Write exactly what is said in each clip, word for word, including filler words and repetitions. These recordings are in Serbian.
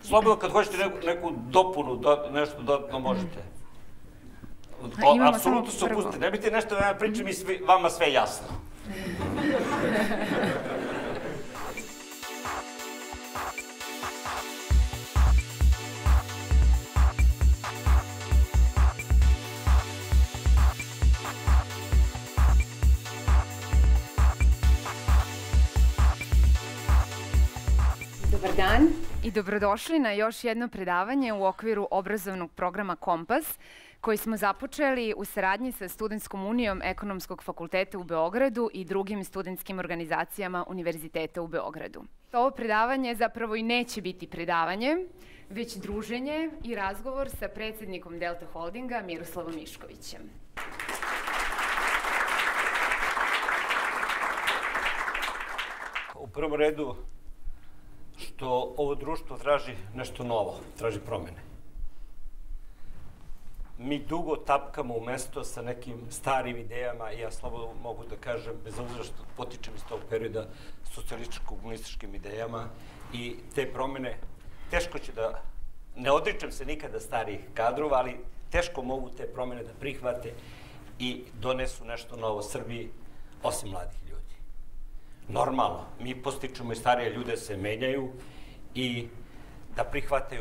Slobodno, kad hoćete neku dopunu, nešto dodatno možete. Apsolutno se opustite. Ne biti nešto da ja pričam i vama sve jasno. Dobar dan i dobrodošli na još jedno predavanje u okviru obrazovnog programa Kompas, koji smo započeli u saradnji sa Studentskom unijom Ekonomskog fakulteta u Beogradu i drugim studentskim organizacijama Univerziteta u Beogradu. Ovo predavanje zapravo i neće biti predavanje, već druženje i razgovor sa predsjednikom Delta Holdinga Miroslavom Miškovićem. U prvom redu, što ovo društvo traži nešto novo, traži promene. Mi dugo tapkamo u mesto sa nekim starim idejama i ja slobodno mogu da kažem, bez obzira što potičem iz tog perioda, socijalističko-komunističkim idejama i te promene, teško će da, ne odričem se nikada starijih kadrova, ali teško mogu te promene da prihvate i donesu nešto novo Srbiji, osim mladih ljudi. Normalno, mi postičemo i starije ljude se menjaju i da prihvataju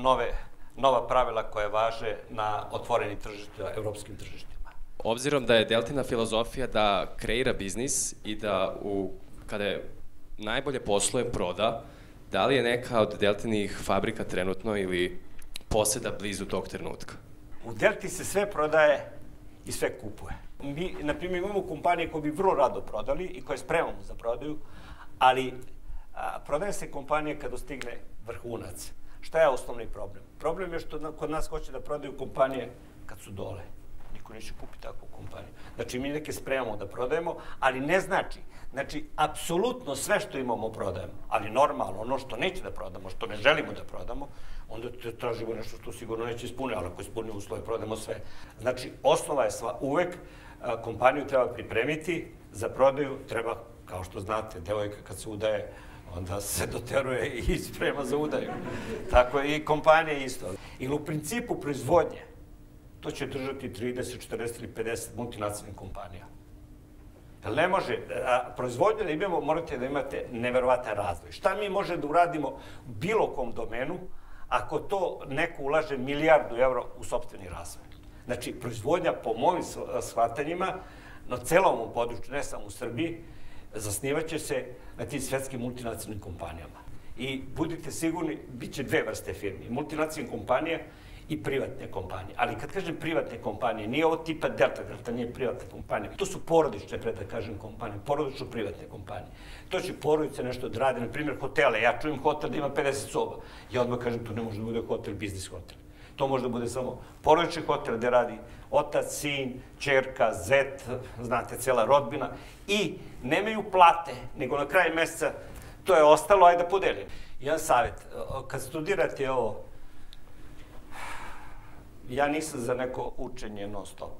nova pravila koje važe na otvorenim tržištima, evropskim tržištima. Obzirom da je Deltina filozofija da kreira biznis i da kada je najbolje posluje proda, da li je neka od Deltinih fabrika trenutno ili poseda blizu tog trenutka? U Delti se sve prodaje i sve kupuje. Mi, na primjer, imamo kompanije koje bi vrlo rado prodali i koje spremamo za prodaju, ali prodaje se kompanija kad dostigne vrhunac. Šta je osnovni problem? Problem je što kod nas hoće da prodaju kompanije kad su dole. Niko neće kupiti takvu kompaniju. Znači, mi neke spremamo da prodajemo, ali ne znači. Znači, apsolutno sve što imamo prodajemo, ali normalno, ono što neće da prodamo, što ne želimo da prodamo, onda tražimo nešto što sigurno neće ispuniti, ali ako ispunimo uslove, prodajemo sve. Znači, osnova je sva, uvek kompaniju treba pripremiti za prodaju, treba, kao što znate, devojka kad se udaje, onda se doteruje i sprema za udaju. Tako je i kompanija isto. Ili u principu proizvodnje, to će držati trideset, četrdeset ili pedeset multinacionalnih kompanija. Jer ne može, proizvodnje da imamo, morate da imate neverovatan razvoj. Šta mi može da uradimo u bilo kom domenu, ako to neko ulaže milijardu evra u sopstveni razvoj? Znači, proizvodnja, po mojim shvatanjima, na celom području, ne samo u Srbiji, zasnivaće se na tim svetskim multinacionalnim kompanijama. I budite sigurni, bit će dve vrste firmi, multinacionalne kompanije i privatne kompanije. Ali kad kažem privatne kompanije, nije ovo tipa Delta, Delta nije privatna kompanija. To su porodične, pre da kažem, kompanije, porodično privatne kompanije. To će porodice nešto da rade, na primjer hotele. Ja čujem hotel da ima pedeset soba. Ja odmah kažem, to ne može da bude hotel, biznis hotel. To može da bude samo porodični hotel gde radi otac, sin, ćerka, zet, znate, cela rodbina i nemaju plate, nego na kraju meseca to je ostalo, ajde da podelim. Jedan savjet, kad studirate ovo, ja nisam za neko učenje non stop.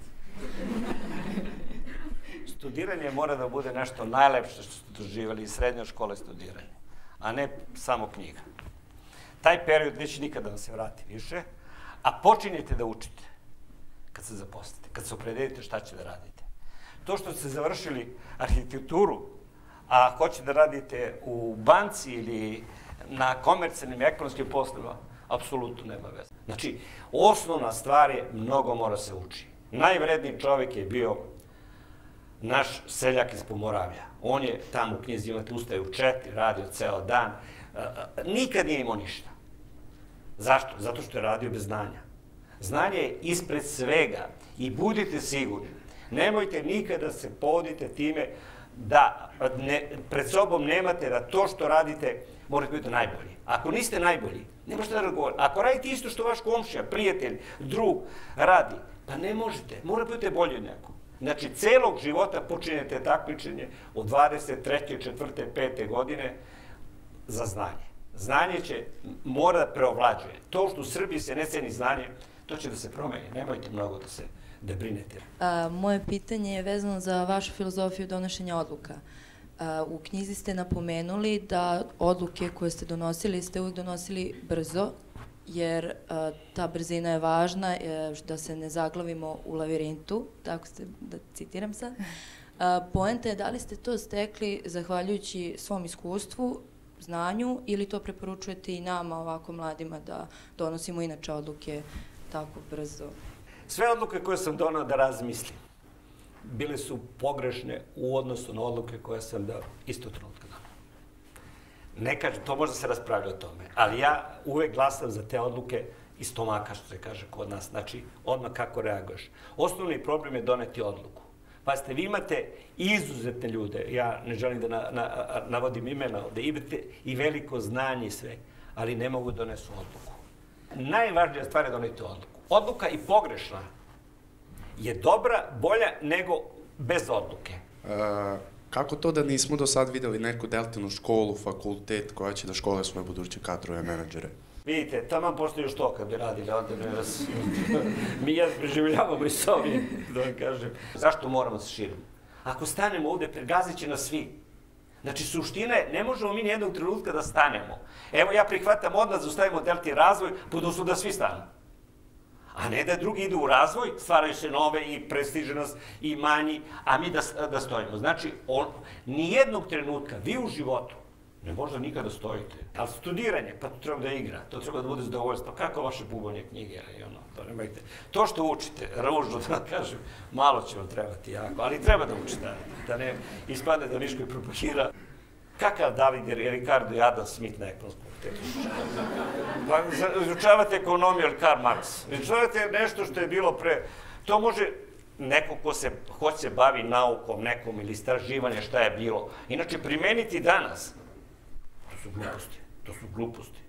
Studiranje mora da bude nešto najlepše što ste doživjeli iz srednje škole studiranje, a ne samo knjiga. Taj period neće nikada da se vrati više, a počinjete da učite kad se zaposlite, kad se opredelite šta će da radite. To što ste završili arhitekturu, a hoćete da radite u banci ili na komercijalnim ekonomskim poslovima, apsolutno nema veze. Znači, osnovna stvar je, mnogo mora se uči. Najvredniji čovjek je bio naš seljak iz Pomoravlja. On je tamo u knjizi, imate, ustaje u četiri, radio ceo dan. Nikad nije imao ništa. Zašto? Zato što je radio bez znanja. Znanje je ispred svega i budite sigurni. Nemojte nikada se povodite time da pred sobom nemate da to što radite morate biti najbolji. Ako niste najbolji, ne možete da razgovarate. Ako radite isto što vaš komšija, prijatelj, drug radi, pa ne možete. Morate biti bolji od nekog. Znači, celog života počinjete takmičenje od dvadeset treće, četvrte, pete godine za znanje. Znanje će, mora da preovlađuje. To što u Srbiji se ne ceni znanje, to će da se promeni. Nemojte mnogo da se da brinete. Moje pitanje je vezano za vašu filozofiju donošenja odluka. U knjizi ste napomenuli da odluke koje ste donosili ste uvijek donosili brzo, jer ta brzina je važna, da se ne zaglavimo u lavirintu, tako ste, da citiram sad. Poenta je da li ste to stekli zahvaljujući svom iskustvu, znanju, ili to preporučujete i nama, ovako mladima, da donosimo inače odluke tako brzo? Sve odluke koje sam donao da razmislim, bile su pogrešne u odnosu na odluke koje sam dao isto trenutka dao. Ne kažem, to možda se raspravlja o tome, ali ja uvek glasam za te odluke iz stomaka, što se kaže kod nas, znači odmah kako reaguješ. Osnovni problem je doneti odluku. Pazite, vi imate izuzetne ljude, ja ne želim da navodim imena ovde, imate i veliko znanje i sve, ali ne mogu da donesu odluku. Najvažnija stvar je doneti odluku. Odluka i pogrešna je dobra, bolja nego bez odluke. Kako to da nismo do sad videli neku Deltinu školu, fakultet koja će da škole svoje buduće kadrove, menadžere? Vidite, tamo postoji još to kad bi radili, onda ne vas... Mi ja preživljavamo i s ovim, da vam kažem. Zašto moramo se širiti? Ako stanemo ovde, pregazit će nas svi. Znači, suština je, ne možemo mi nijednog trenutka da stanemo. Evo, ja prihvatam odmah, zaustavimo Delti razvoj, pod uslovom da svi stanu. A ne da drugi idu u razvoj, stvaraju se nove i prestiže nas i manji, a mi da stojimo. Znači, nijednog trenutka, vi u životu, ne možda nikada stojite. Ali studiranje, pa to treba da igra, to treba da bude zadovoljstvo. Kako vaše bubonje knjige, to nemojte. To što učite, ružno da kažem, malo će vam trebati jako, ali treba da učite, da ne ispadne da Miško je propagira. Kakav David Ricardo i Adam Smith na ekonomskom fakultetu? Pa izučavate ekonomiju ili Karl Marx. Izučavate nešto što je bilo pre... To može neko ko se hoće bavi naukom nekom ili istraživanje šta je bilo. Inače, primeniti danas, to su gluposti. To su gluposti.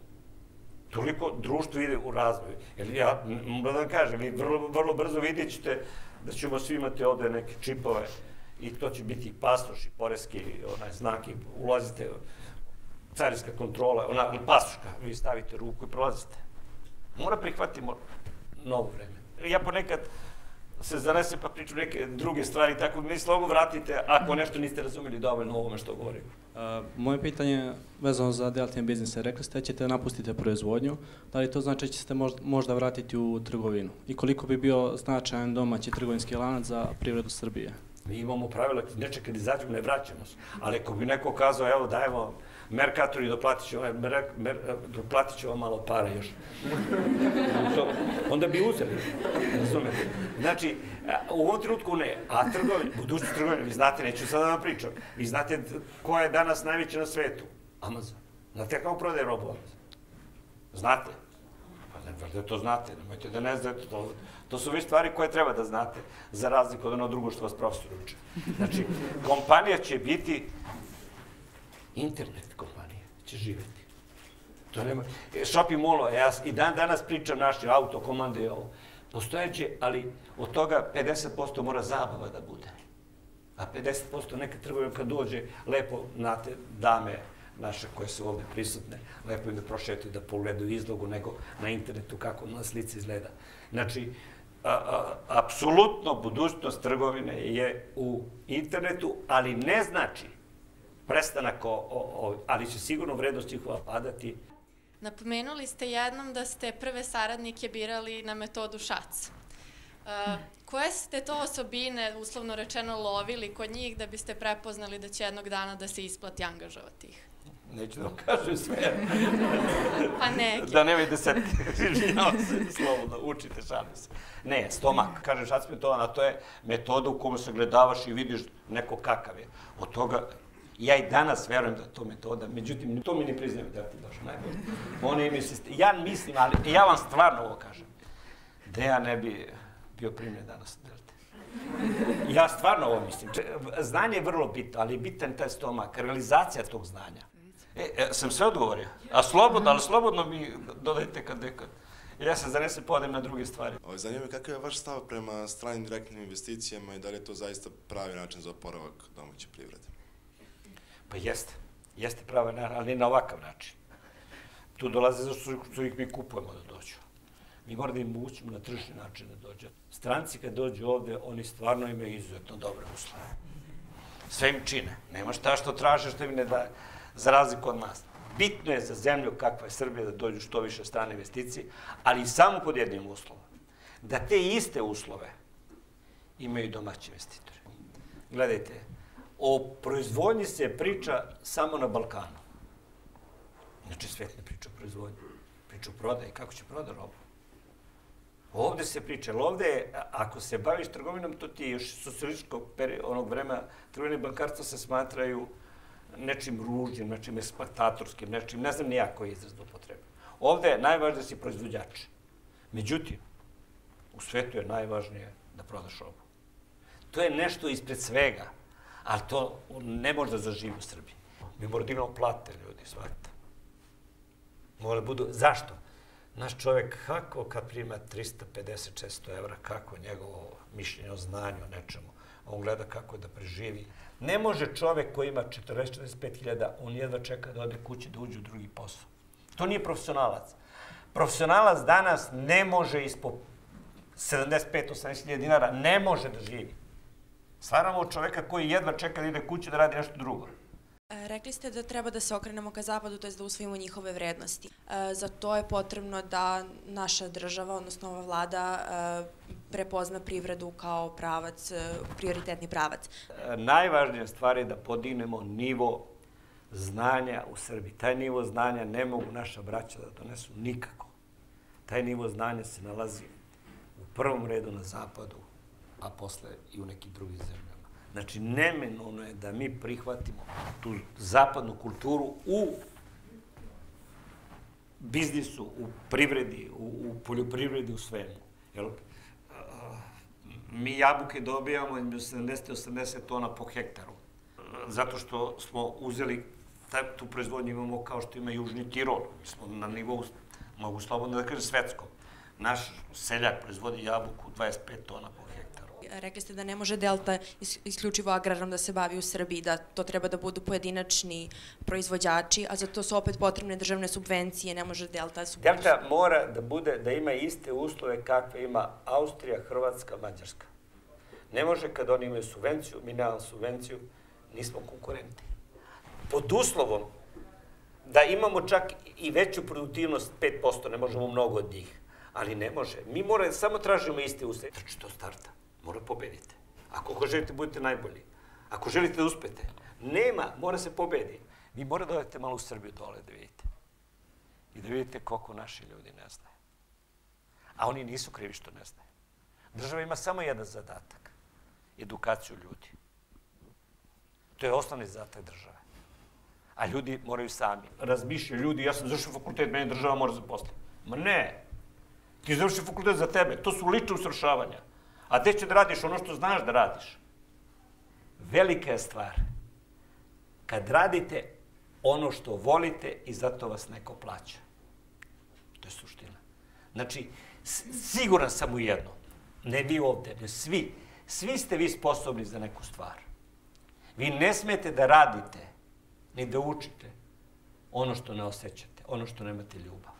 Toliko društvo ide u razvoj. Jer ja, da vam kažem, vi vrlo brzo vidjet ćete da ćemo svi imati ovde neke čipove i to će biti pasoš i poreski znak i ulazite, carinska kontrola, ona pasoška, vi stavite ruku i prolazite. Mora prihvatimo novo vreme. Ja ponekad se zanesem pa pričam neke druge stvari, tako mi slogu vratite ako nešto niste razumeli dovoljno o ovome što govorim. Moje pitanje je vezano za Deltin biznise. Rekli ste da ćete napustiti proizvodnju, da li to znači da ćete možda vratiti u trgovinu? I koliko bi bio značajan domaći trgovinski lanac za privredu Srbije? Mi imamo pravila, neče kad izađemo ne vraćamo se, ali ako bi neko kazao, evo dajemo Mercator i doplatit će vam malo para još. Onda bi uzeli, razumete? Znači, u ovom trenutku ne, a trgovine, budućnost trgovine, vi znate, neću sada da vam pričam, vi znate koja je danas najveća na svetu? Amazon. Znate kako prodaje robu Amazon? Znate? Pa da to znate, nemojte da ne znate, to su već stvari koje treba da znate, za razliku od ono drugo što vas profesor uče. Znači, kompanija će biti internet kompanija, će živeti. To nema... Shopping mall-o, ja i dan danas pričam naše auto, komande i ovo. Postojeće, ali od toga pedeset posto mora zabava da bude. A pedeset posto neka trgovina kad dođe, lepo, znate, dame naše koje su ovde prisutne, lepo im da prošetaju, da pogledaju izlogu, nego na internetu kako na slici izgleda. Znači, apsolutno budućnost trgovine je u internetu, ali ne znači prestanak, ali će sigurno vrednost njihova padati. Napomenuli ste jednom da ste prve saradnike birali na metodu šac. Koje ste to osobine, uslovno rečeno, lovili kod njih da biste prepoznali da će jednog dana da se isplati angažovati ih? Neću da vam kažem sve. Pa neki. Da nemoj desetke. Žinjamo se, slobodno, učite, šalim se. Ne, stomak. Kažem šac metoda, a to je metoda u kojoj se gledavaš i vidiš neko kakav je. Od toga, ja i danas verujem da je to metoda, međutim, to mi ne priznaju da ti baš najbolje. Oni imaju sistem. Ja mislim, ali ja vam stvarno ovo kažem, da ja ne bi bio primljen danas. Ja stvarno ovo mislim. Znanje je vrlo bitno, ali je bitan taj stomak, realizacija tog znanja. E, sam sve odgovorio. A slobodno, ali slobodno mi dodajte kad nekad. Ja se zanesem podem na druge stvari. Zanima me kakav je vaš stav prema stranim direktnim investicijama i da li je to zaista pravi način za oporavak domaće privrede? Pa jeste. Jeste pravi način, ali ne na ovakav način. Tu dolaze zašto što ih mi kupujemo da dođu. Mi moramo da im mogućimo na tržišni način da dođe. Stranci kad dođu ovde, oni stvarno imaju izuzetno dobre uslove. Sve im čine. Nema šta što traže, što im ne daje, za razliku od nas. Bitno je za zemlju kakva je Srbija da dođu što više strane investicije, ali samo pod jednim uslovom. Da te iste uslove imaju domaći investitori. Gledajte, o proizvodnji se priča samo na Balkanu. Znači, svet ne priča o proizvodnji. Priča o prodaji, kako će proda robu. Ovde se priča, ali ovde, ako se baviš trgovinom, to ti je još socijalističkog onog vremena, trgovine i bankarstva se smatraju nečim ružnim, nečim eksploatatorskim, nečim, ne znam ni ja koji izraz da upotrebim. Ovde je najvažnije da si proizvođač. Međutim, u svetu je najvažnije da prodaš robu. To je nešto ispred svega, ali to ne može da zaživi u Srbiji. Mi moramo da imamo plate, ljudi, shvatite. Mora da budu, zašto? Naš čovek, kako kad prima trista pedeset do šesto evra, kako njegovo mišljenje o znanju, o nečemu, on gleda kako da preživi. Ne može čovek koji ima četrdeset do četrdeset pet hiljada, on jedva čeka da ode kući, da uđe u drugi posao. To nije profesionalac. Profesionalac danas ne može ispod sedamdeset pet do osamdeset hiljada dinara, ne može da živi. Stvaramo od čoveka koji jedva čeka da ide kući da radi nešto drugo. Rekli ste da treba da se okrenemo ka zapadu, to je da usvojimo njihove vrednosti. Za to je potrebno da naša država, odnosno ova vlada, prepozna privredu kao pravac, prioritetni pravac. Najvažnija stvar je da podignemo nivo znanja u Srbiji. Taj nivo znanja ne mogu naša braća da donesu nikako. Taj nivo znanja se nalazi u prvom redu na zapadu, a posle i u nekim drugim zemljama. Znači, neminovno je da mi prihvatimo tu zapadnu kulturu u biznisu, u privredi, u poljoprivredi, u svemu. Mi jabuke dobijamo između sedamdeset do osamdeset tona po hektaru. Zato što smo uzeli, tu proizvodnju imamo kao što ima Južni Tirol. Mi smo na nivou, mogu slobodno da kažem, svetskom. Naš seljak proizvodi jabuku dvadeset pet tona po hektaru. Rekli ste da ne može Delta isključivo agrarom da se bavi u Srbiji, da to treba da budu pojedinačni proizvođači, a za to su opet potrebne državne subvencije, ne može Delta subvencije. Delta mora da bude, da ima iste uslove kakve ima Austrija, Hrvatska, Mađarska. Ne može kad oni imaju subvenciju, mi nemamo subvenciju, nismo konkurenti. Pod uslovom da imamo čak i veću produktivnost, pet posto, ne možemo mnogo od njih, ali ne može. Mi moramo, samo tražimo iste uslove. Znači, to starta. Mora pobedite. Ako želite, budete najbolji. Ako želite da uspete. Nema, mora se pobedi. Vi mora da odete malo u Srbiju dole da vidite. I da vidite koliko naši ljudi ne znaju. A oni nisu krivi što ne znaju. Država ima samo jedan zadatak. Edukaciju ljudi. To je osnovni zadatak države. A ljudi moraju sami. Razmišljaju ljudi, ja sam završio fakultet, meni država mora zaposliti. Ma ne. Ti završio fakultet za tebe. To su lične usavršavanja. A gde će da radiš ono što znaš da radiš? Velika je stvar kad radite ono što volite i zato vas neko plaća. To je suština. Znači, siguran sam u jedno. Ne vi ovde, ne svi. Svi ste vi sposobni za neku stvar. Vi ne smete da radite ni da učite ono što ne osjećate, ono što nemate ljubav.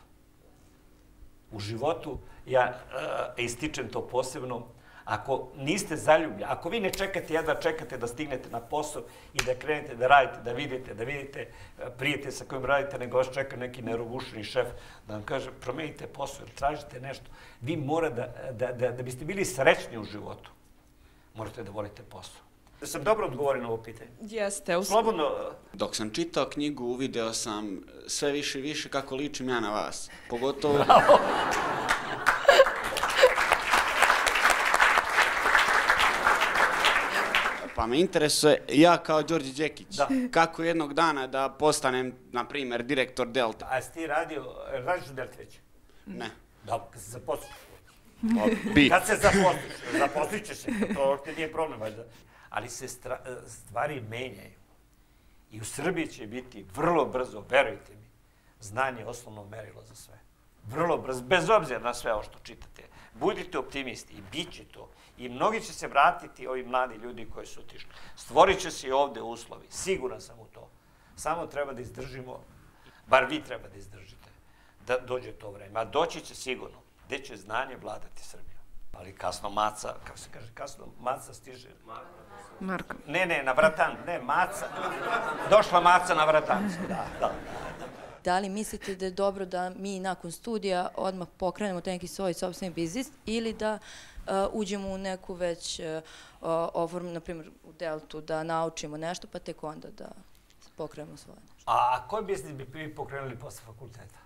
U životu, ja ističem to posebno, ako niste zaljubljeni, ako vi ne čekate, jedva čekate da stignete na posao i da krenete da radite, da vidite, da vidite prijatelj sa kojim radite, nego vas čeka neki nerogušeni šef da vam kaže promenite posao ili tražite nešto, vi mora da, da, da, da biste bili srećni u životu, morate da volite posao. Da sam dobro odgovorio na ovo pitanje? Jeste. Slobodno. Dok sam čitao knjigu, uvideo sam sve više i više kako ličim ja na vas. Pogotovo... Bravo! Pa me interesuje, ja kao Đorđe Đekić, kako jednog dana da postanem, na primjer, direktor Delta. A jesi ti radio, radiš u Delta već? Ne. Dobro, kad se zaposliš. Bi. Kad se zaposliš, zaposlit ćeš se, to ti nije problem, valjda. Ali se stvari menjaju. I u Srbiji će biti vrlo brzo, verujte mi, znanje je osnovno merilo za sve. Vrlo brzo, bez obzira na sve ovo što čitate. Budite optimisti i bit će to. I mnogi će se vratiti, ovi mladi ljudi koji su otišli. Stvorit će se i ovde uslovi. Siguran sam u to. Samo treba da izdržimo, bar vi treba da izdržite, da dođe to vreme. A doći će sigurno, gde će znanje vladati Srbijom. Ali kasno maca, kako se kaže, kasno maca stiže. Marko. Ne, ne, na vratan, ne, maca. Došla maca na vratan. Da, da. Da li mislite da je dobro da mi nakon studija odmah pokrenemo neki svoj sopstveni biznis ili da uđemo u neku već oformu, na primjer u Deltu, da naučimo nešto, pa tek onda da pokrenemo svoje nešto. A koji biznis bi vi pokrenuli posle fakulteta?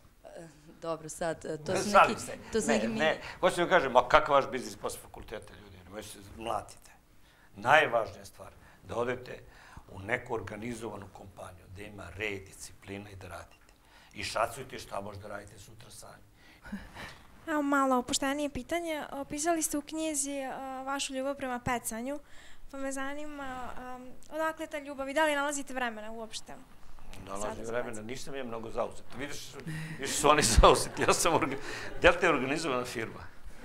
Dobro, sad, to su Šalim neki... se. To su Ne, neki... ne, hoću da kažem, a kakav vaš biznis posle fakulteta, ljudi? Nemoj se mlatite. Najvažnija stvar, da odete u neku organizovanu kompaniju, da ima red, disciplina i da radite. I šacujte šta možda radite sutra sami. Evo malo opuštenije pitanje. Opisali ste u knjizi vašu ljubav prema pecanju, pa me zanima odakle ta ljubav i da li nalazite vremena uopšte? Nalazim vremena, nisam je mnogo zauzet. Vidiš, vidiš su oni zauzeti. Ja sam, Delta je organizovana firma.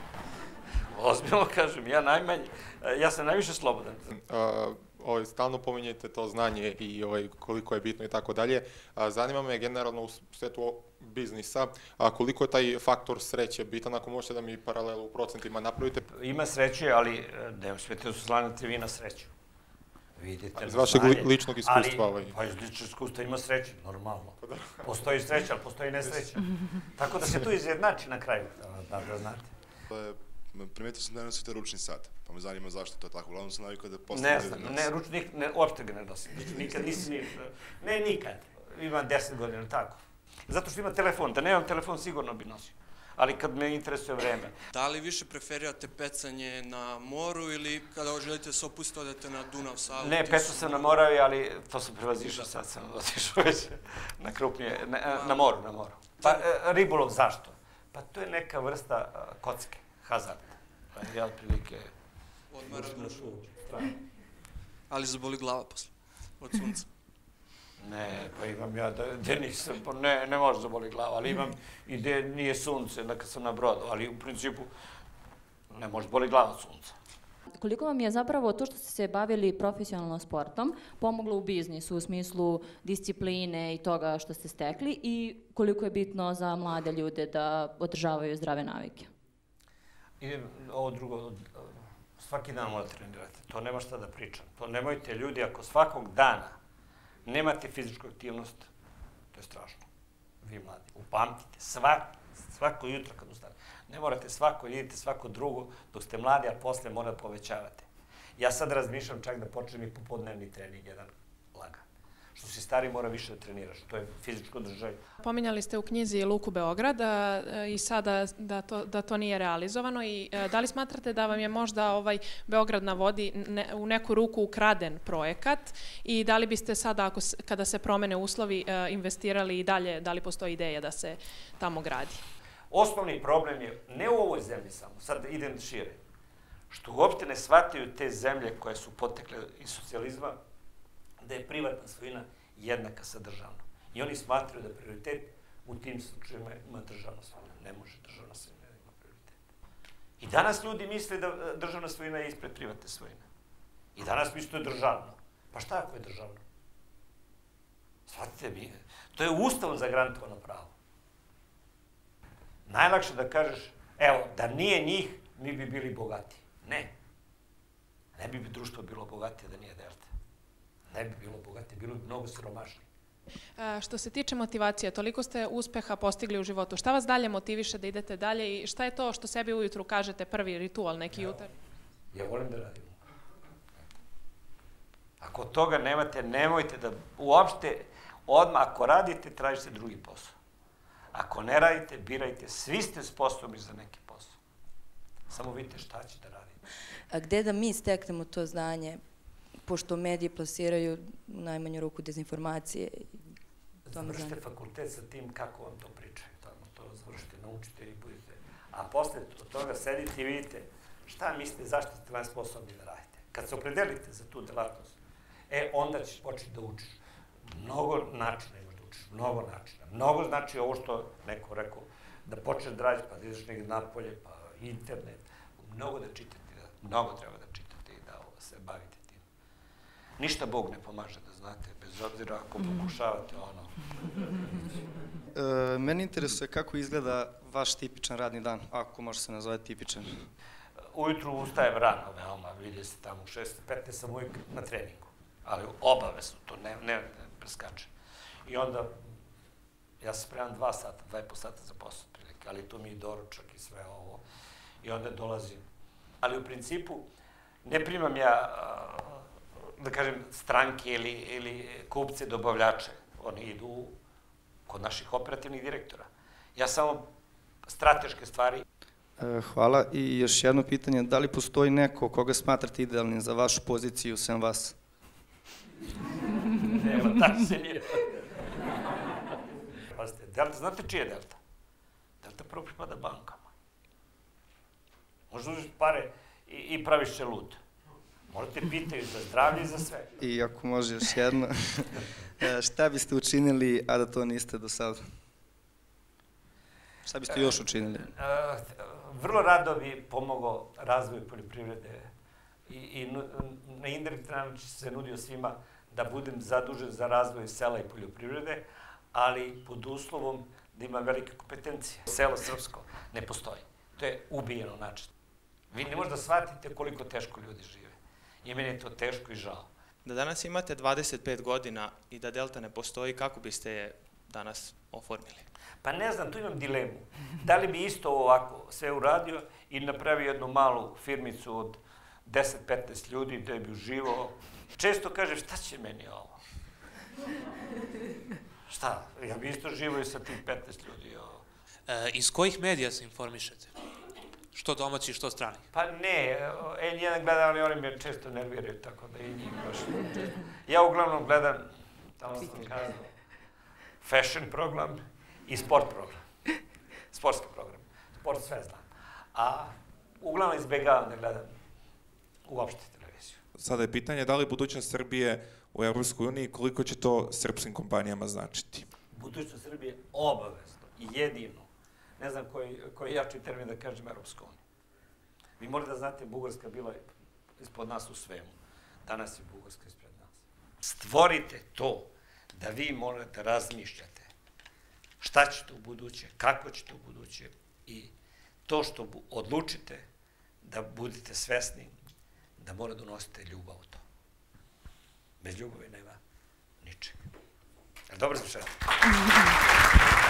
Ozbiljno kažem, ja najmanje, ja sam najviše slobodan. Ovaj, stalno pominjete to znanje i ovaj, koliko je bitno i tako dalje. Zanima me generalno u svetu biznisa, a koliko je taj faktor sreće bitan, ako možete da mi paralelu u procentima napravite? Ima sreće, ali ne smijete da su slanjate vi na sreću. Vidite, iz vašeg ličnog iskustva? Ali, pa iz ličnog iskustva ima sreće, normalno. Postoji sreća, ali postoji nesreća. Tako da se tu izjednači na kraju, da znate. Primetio sam da ne nosite ručni sat, pa me zanima zašto to je tako. Uglavnom sam navikao da postavljam ne znam, ne, ručnik, ne, uopšte ga ne nosim. Nikad nisi ni, ne, nikad. Imam deset godina, tako. Zato što imam telefon, da nemam telefon sigurno bi nosio. Ali kad me interesuje vreme. Da li više preferirate pecanje na moru ili kada želite da se opustite odete na Dunav, Savu? Ne, pecao sam na Moravi, ali to sam prevazišao, sad sam otišao već na krupnije, na moru, na moru. Pa ribolov zašto? Pa to je neka vrsta kocke. Hazard. Ja otprilike... Odmara dušu. Ali zaboli glava posle, od sunca. Ne, pa imam ja gde nisam, pa ne, ne može zaboli glava, ali imam i gde nije sunce, da kad sam na brodu, ali u principu ne može boli glava od sunca. Koliko vam je zapravo to što ste se bavili profesionalno sportom pomoglo u biznisu, u smislu discipline i toga što ste stekli i koliko je bitno za mlade ljude da održavaju zdrave navike? I ovo drugo, svaki dan morate trenirati, to nema šta da pričam. To nemojte ljudi, ako svakog dana nemate fizičku aktivnost, to je strašno. Vi mladi, upamtite, svako jutro kad ustane. Ne morate svako, idite svako drugo dok ste mladi, a posle morate povećavate. Ja sad razmišljam čak da počnem i popodnevni trening, jedan lagan. Što si stari mora više da treniraš, to je fizičko održanje. Pominjali ste u knjizi Luku Beograd i sada da to nije realizovano i da li smatrate da vam je možda ovaj Beograd na vodi u neku ruku ukraden projekat i da li biste sada, kada se promene uslovi, investirali i dalje, da li postoji ideja da se tamo gradi? Osnovni problem je, ne u ovoj zemlji samo, sad idem šire, što uopšte ne shvataju te zemlje koje su potekle iz socijalizma, da je privatna svojina jednaka sa državnom. I oni smatraju da prioritet u tim slučajima ima državna svojina. Ne može državna svojina da ima prioritet. I danas ljudi misle da državna svojina je ispred privatne svojine. I danas misle da je državno. Pa šta ako je državno? Shvatite mi, to je Ustavom zagarantovano pravo. Najlakše da kažeš, evo, da nije njih, mi bi bili bogati. Ne. Ne bi društvo bilo bogatije da nije Delta. Ne bi bilo bogatije, bilo bi mnogo siromašnije. Što se tiče motivacije, toliko ste uspeha postigli u životu. Šta vas dalje motiviše da idete dalje i šta je to što sebi ujutru kažete, prvi ritual, neki jutar? Ja volim da radim. Ako toga nemate, nemojte da uopšte, odmah ako radite, tražite drugi posao. Ako ne radite, birajte, svi ste sposobni za neki posao. Samo vidite šta će da radite. A gde da mi steknemo to znanje, pošto mediji plasiraju u najmanju ruku dezinformacije? Završite fakultet sa tim kako vam to pričaju. To završite, naučite i budete. A posle toga sedite i vidite šta mislite, zašto ste vam sposobni da radite. Kad se opredelite za tu delatnost, e, onda ćeš početi da učiš. Mnogo načina imaš da učiš, mnogo načina. Mnogo znači ovo što neko rekao, da počneš da radiš, pa da ideš negdje napolje, pa internet. Mnogo da čitate, mnogo treba da čitate i da se bavite tim. Ništa Bog ne pomaže, da znate, bez obzira ako pokušavate ono. E, meni interesuje kako izgleda vaš tipičan radni dan, ako može se nazvati tipičan. Ujutru ustajem rano, veoma, vidi se tamo u šest petnaest sam uvijek na treningu, ali obavezno, to ne, ne preskače. I onda, ja se spremam dva sata, dva i po sata za posao, prilike, ali tu mi i doručak i sve ovo. I onda dolazim. Ali u principu, ne primam ja, da kažem, stranke ili, ili kupce, dobavljače. Oni idu kod naših operativnih direktora. Ja samo strateške stvari. E, hvala. I još jedno pitanje, da li postoji neko koga smatrate idealnim za vašu poziciju sem vas? Nema, tako se nije. Pazite, Delta, znate čije je Delta? Delta prvo pripada bankama. Možda užiš pare i, i praviš se lud. Možete pitaju za zdravlje i za sve. I ako može još jedno, šta biste učinili, a da to niste do sada? Šta biste još učinili? Vrlo rado bi pomogao razvoju poljoprivrede i, i na indirektan način se nudio svima da budem zadužen za razvoj sela i poljoprivrede, ali pod uslovom da ima velike kompetencije. Selo srpsko ne postoji. To je ubijeno način. Vi ne možete da shvatite koliko teško ljudi žive. I meni je to teško i žao. Da danas imate dvadeset pet godina i da Delta ne postoji, kako biste je danas oformili? Pa ne znam, tu imam dilemu. Da li bi isto ovako sve uradio i napravio jednu malu firmicu od deset do petnaest ljudi da bi uživao. Često kaže, šta će meni ovo? Šta? Ja bi isto živao i sa tih petnaest ljudi. E, iz kojih medija se informišete? Što domaći, što strani? Pa ne, N jedan gledam, ali oni me često nerviraju, tako da i njih baš često. Ja uglavnom gledam, tamo sam kazao, fashion program i sport program. Sportski program. Sport sve znam. A uglavnom izbegavam da gledam uopšte televiziju. Sada je pitanje da li budućnost Srbije u Evropskoj uniji, koliko će to srpskim kompanijama značiti? Budućnost Srbije obavezno i jedino. Ne znam koji, koji jači termin da kažem Evropska unija. Vi morate da znate, Bugarska bila ispod nas u svemu. Danas je Bugarska ispred nas. Stvorite to da vi morate razmišljate šta ćete u buduće, kako ćete u buduće i to što odlučite da budete svesni da mora da unosite ljubav u to. Bez ljubavi nema ničega. Dobro završeno.